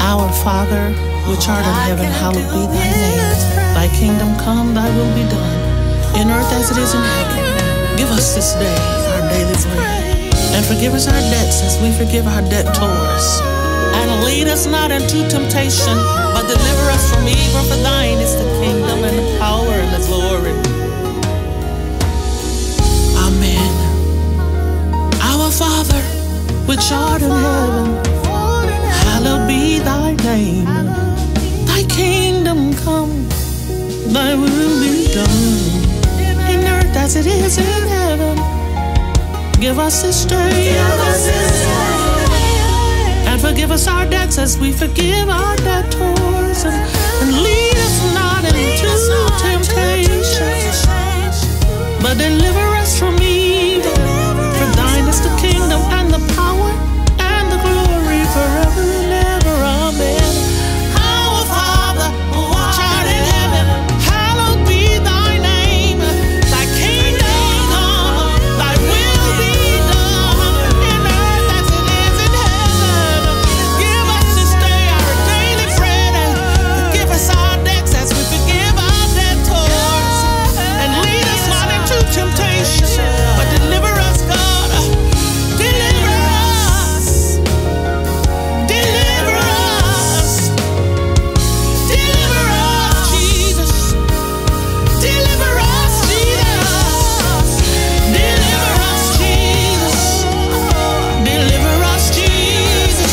Our Father, which art in heaven, hallowed be thy name. Thy kingdom come, thy will be done, in earth as it is in heaven. Give us this day our daily bread, and forgive us our debts as we forgive our debtors. And lead us not into temptation, but deliver us from evil. For thine is the kingdom and the power and the glory. Amen. Our Father, which art in heaven, hallowed be thy name. Thy kingdom come, thy will be done, in earth as it is in heaven. Give us this day, and forgive us our debts as we forgive our debtors. And lead us not into temptation, but deliver us from evil. For thine is the kingdom and the power and the glory forever and ever. Amen. Our Father, which art in heaven, hallowed be thy name. Thy kingdom come, thy will be done, in earth as it is in heaven. Give us this day our daily bread, and forgive us our debts as we forgive our debtors. And lead us not into temptation, but deliver us, God. Deliver us. Deliver us. Deliver us, Jesus. Deliver us, Jesus. Deliver us, Jesus. Deliver us, Jesus.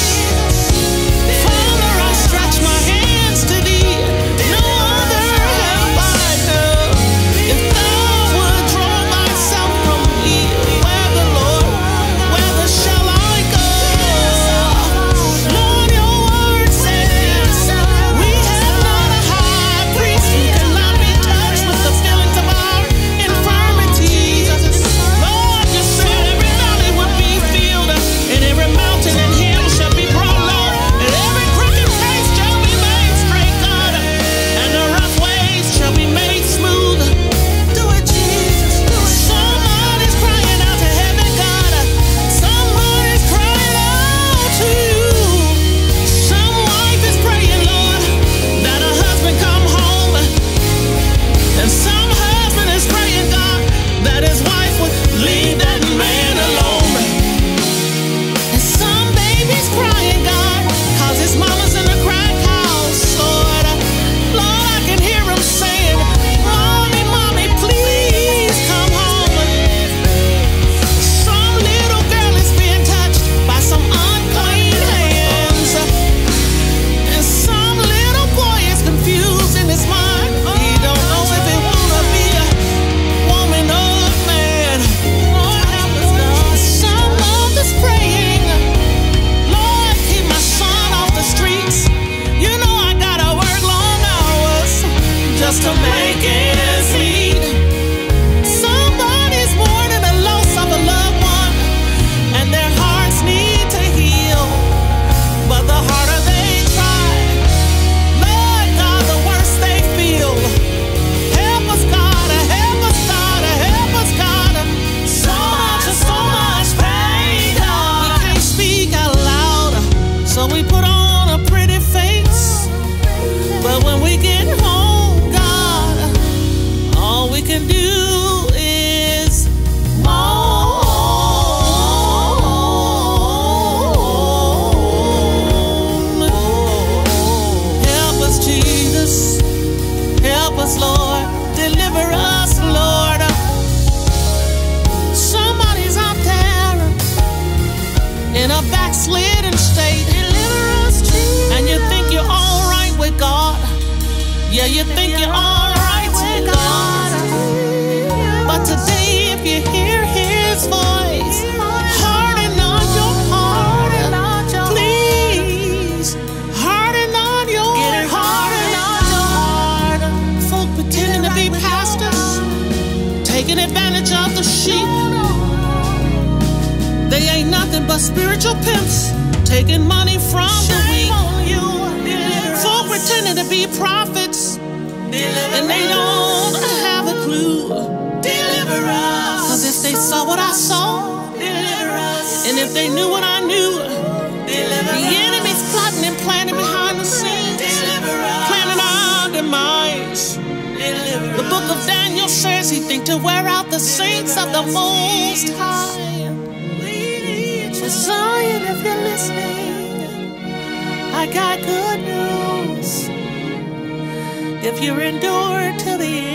Father, I stretch my hands to thee. No other help I know. If thou would draw myself from thee, whether shall I go? Lord, your word says we have not a high priest who cannot be touched with the feelings of our infirmities. Lord, you said every valley would be filled, and every mountain and hill shall be brought low, and every crooked place shall be made straight, God, and the rough ways shall be made smooth. Do it, Jesus. Somebody's crying out to heaven, God. Somebody's crying out to you. Some wife is praying, Lord, that her husband come home. And some husband is praying, God, that his wife would leave that man alone. And some baby's crying, God, cause his mama's in a crack house, Lord. Lord, I can hear him saying, Mommy, Mommy, please come home. Some little girl is being touched by some unclean hands. And some little boy is confused in his mind. He don't know if he wanna be a woman or a man. Lord, help us, God. Some mother's praying, Lord, keep my son off the streets. You know I gotta work long hours just to make ends meet. Somebody's mourning the loss of a loved one, and their hearts need to heal. But the harder they try, Lord God, the worse they feel. Help us, God, help us, God, help us, God. So much pain, God. We can't speak out loud, so we put on a pretty face. But when we get home, God, all we can do is moan. Help us, Jesus. Help us, Lord. Deliver us, Lord. Somebody's out there in a backslidden state. Deliver us, Jesus. And you think you're all right with God. Yeah, you think you're all right with God. But today, if you hear his voice, harden not your heart. Please, harden not your heart. Folk pretending to be pastors, taking advantage of the sheep. They ain't nothing but spiritual pimps, taking money from the weak. Folk pretending to be prophets, and they don't have a clue. Deliver us. Cause if they saw what I saw, deliver us. And if they knew what I knew, the enemy's plotting and planning behind seeking to wear out the saints of the Most High. Zion, if you're listening, I got good news. If you endure to the